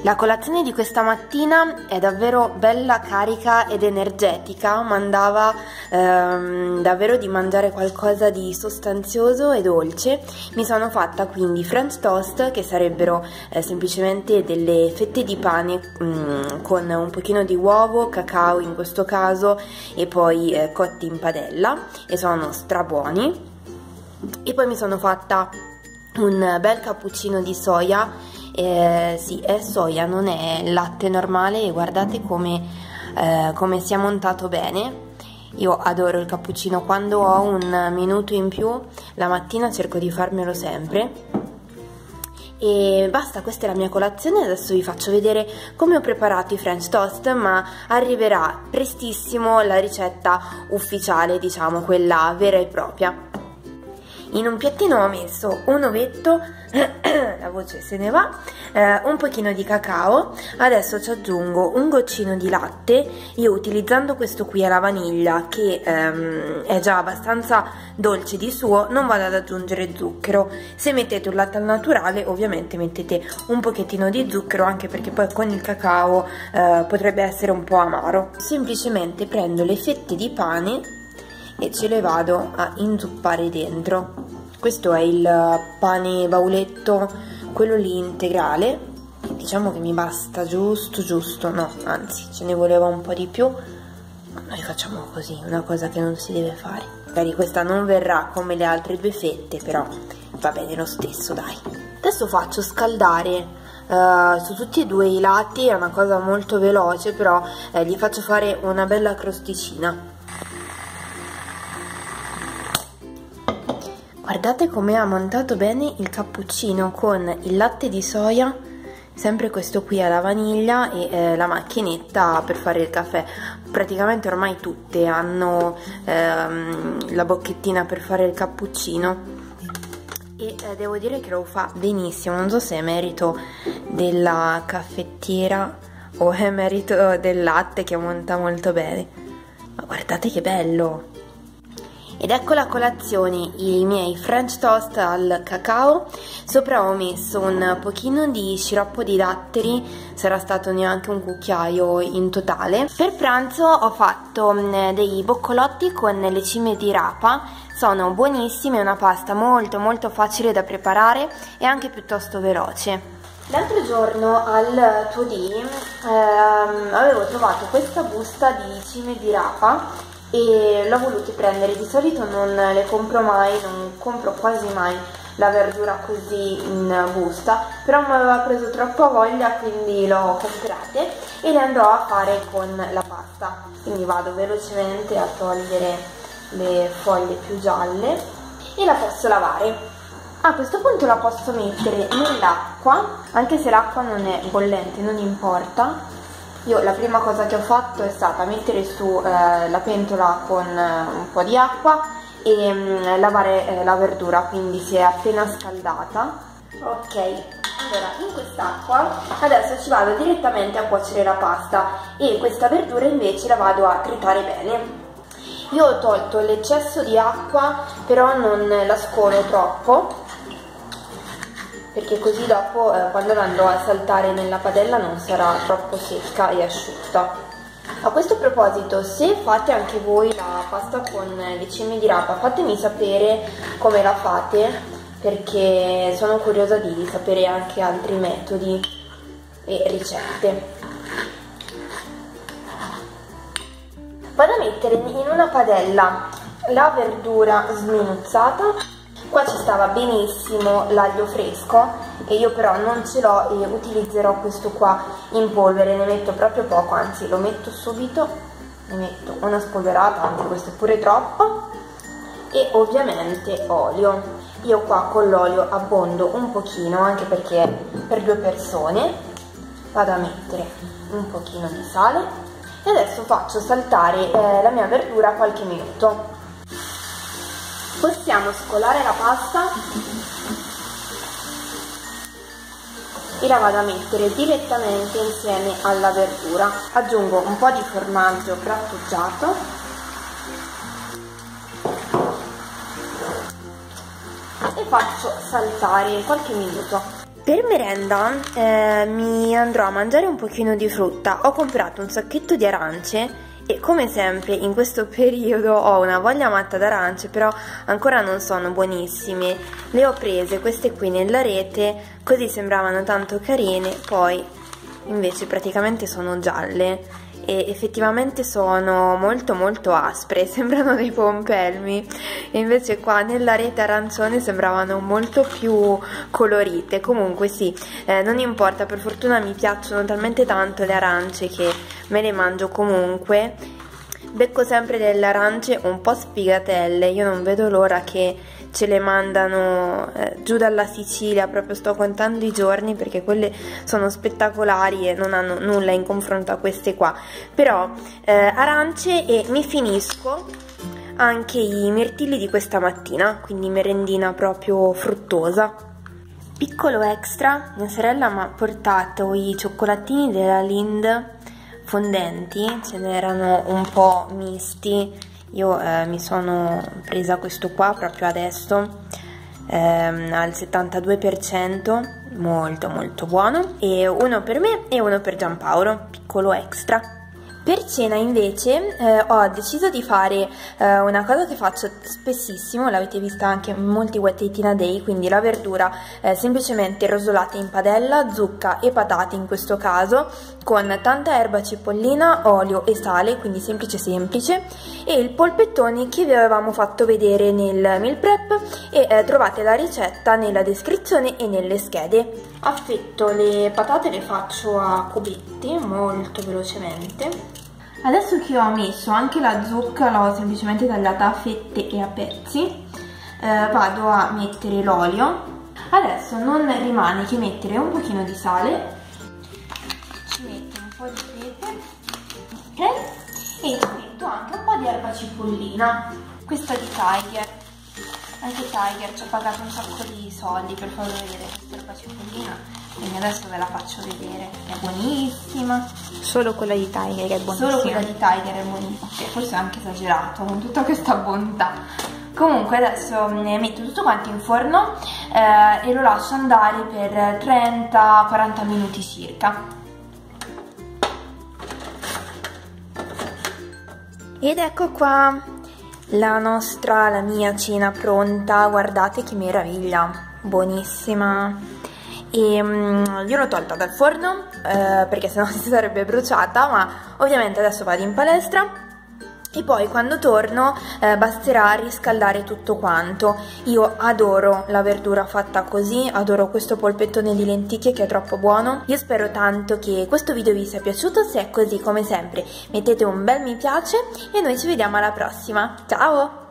La colazione di questa mattina è davvero bella, carica ed energetica, mandava davvero di mangiare qualcosa di sostanzioso e dolce. Mi sono fatta quindi French toast, che sarebbero semplicemente delle fette di pane con un pochino di uovo, cacao in questo caso, e poi cotti in padella, e sono strabuoni. E poi mi sono fatta un bel cappuccino di soia. Sì, è soia, non è latte normale, e guardate come si è montato bene. Io adoro il cappuccino. Quando ho un minuto in più la mattina cerco di farmelo sempre. E basta, questa è la mia colazione. Adesso vi faccio vedere come ho preparato i French toast, ma arriverà prestissimo la ricetta ufficiale, diciamo quella vera e propria. In un piattino ho messo un ovetto, la voce se ne va, un pochino di cacao. Adesso ci aggiungo un goccino di latte. Io, utilizzando questo qui alla vaniglia, che è già abbastanza dolce di suo, non vado ad aggiungere zucchero. Se mettete un latte al naturale, ovviamente mettete un pochettino di zucchero, anche perché poi con il cacao potrebbe essere un po' amaro. Semplicemente prendo le fette di pane e ce le vado a inzuppare dentro. Questo è il pane bauletto, quello lì integrale. Diciamo che mi basta giusto, no, anzi ce ne voleva un po' di più, ma noi facciamo così, una cosa che non si deve fare. Magari questa non verrà come le altre due fette, però va bene lo stesso, dai. Adesso faccio scaldare su tutti e due i lati, è una cosa molto veloce, però gli faccio fare una bella crosticina. Guardate come ha montato bene il cappuccino con il latte di soia, sempre questo qui alla vaniglia, e la macchinetta per fare il caffè. Praticamente ormai tutte hanno la bocchettina per fare il cappuccino, e devo dire che lo fa benissimo. Non so se è merito della caffettiera o è merito del latte che monta molto bene, ma guardate che bello! Ed ecco la colazione, i miei French toast al cacao. Sopra ho messo un pochino di sciroppo di datteri, sarà stato neanche un cucchiaio in totale. Per pranzo ho fatto dei boccolotti con le cime di rapa. Sono buonissime, è una pasta molto facile da preparare e anche piuttosto veloce. L'altro giorno al 2D avevo trovato questa busta di cime di rapa e l'ho voluto prendere. Di solito non le compro mai, non compro quasi mai la verdura così in busta, però mi aveva preso troppa voglia, quindi l'ho comprate e le andrò a fare con la pasta. Quindi vado velocemente a togliere le foglie più gialle e la posso lavare. A questo punto la posso mettere nell'acqua, anche se l'acqua non è bollente, non importa. Io la prima cosa che ho fatto è stata mettere su la pentola con un po' di acqua e lavare la verdura, quindi si è appena scaldata. Ok, allora in quest'acqua adesso ci vado direttamente a cuocere la pasta, e questa verdura invece la vado a tritare bene. Io ho tolto l'eccesso di acqua, però non la scolo troppo, perché così dopo quando la andrò a saltare nella padella non sarà troppo secca e asciutta. A questo proposito, se fate anche voi la pasta con le cime di rapa, fatemi sapere come la fate, perché sono curiosa di sapere anche altri metodi e ricette. Vado a mettere in una padella la verdura sminuzzata. Qua ci stava benissimo l'aglio fresco, e io però non ce l'ho e utilizzerò questo qua in polvere. Ne metto proprio poco, anzi lo metto subito, ne metto una spolverata, anche questo è pure troppo. E ovviamente olio. Io qua con l'olio abbondo un pochino, anche perché è per 2 persone. Vado a mettere un pochino di sale e adesso faccio saltare la mia verdura qualche minuto. Possiamo scolare la pasta e la vado a mettere direttamente insieme alla verdura. Aggiungo un po' di formaggio grattugiato e faccio saltare qualche minuto. Per merenda mi andrò a mangiare un pochino di frutta. Ho comprato un sacchetto di arance e come sempre in questo periodo ho una voglia matta d'arance, però ancora non sono buonissime. Le ho prese queste qui nella rete, così sembravano tanto carine, poi invece praticamente sono gialle e effettivamente sono molto aspre, sembrano dei pompelmi, e invece qua nella rete arancione sembravano molto più colorite. Comunque sì, non importa, per fortuna mi piacciono talmente tanto le arance che me le mangio comunque. Becco sempre delle arance un po' sfigatelle, io non vedo l'ora che ce le mandano giù dalla Sicilia, proprio sto contando i giorni perché quelle sono spettacolari e non hanno nulla in confronto a queste qua. Però arance, e mi finisco anche i mirtilli di questa mattina, quindi merendina proprio fruttosa. Piccolo extra, mia sorella mi ha portato i cioccolatini della Lindt fondenti, ce n'erano un po' misti. Io mi sono presa questo qua proprio adesso al 72%, molto buono, e uno per me e uno per Giampaolo, piccolo extra. Per cena invece ho deciso di fare una cosa che faccio spessissimo, l'avete vista anche in molti What Ate in a Day, quindi la verdura semplicemente rosolata in padella, zucca e patate in questo caso, con tanta erba cipollina, olio e sale, quindi semplice, e il polpettone che vi avevamo fatto vedere nel meal prep, e trovate la ricetta nella descrizione e nelle schede. Affetto le patate, le faccio a cubetti molto velocemente. Adesso che ho messo anche la zucca, l'ho semplicemente tagliata a fette e a pezzi, vado a mettere l'olio. Adesso non rimane che mettere un pochino di sale, ci metto un po' di pepe, ok, e ci metto anche un po' di erba cipollina, questa di Tiger. Anche Tiger ci ha pagato un sacco di soldi per farvi vedere questa erba cipollina, quindi adesso ve la faccio vedere. È buonissima. Solo quella di Tiger è buonissima. Solo quella di Tiger è buonissima, che forse è anche esagerato con tutta questa bontà. Comunque adesso ne metto tutto quanto in forno e lo lascio andare per 30-40 minuti circa. Ed ecco qua la mia cena pronta. Guardate che meraviglia, buonissima. E io l'ho tolta dal forno perché sennò si sarebbe bruciata, ma ovviamente adesso vado in palestra e poi quando torno basterà riscaldare tutto quanto. Io adoro la verdura fatta così, adoro questo polpettone di lenticchie che è troppo buono. Io spero tanto che questo video vi sia piaciuto. Se è così, come sempre mettete un bel mi piace e noi ci vediamo alla prossima. Ciao!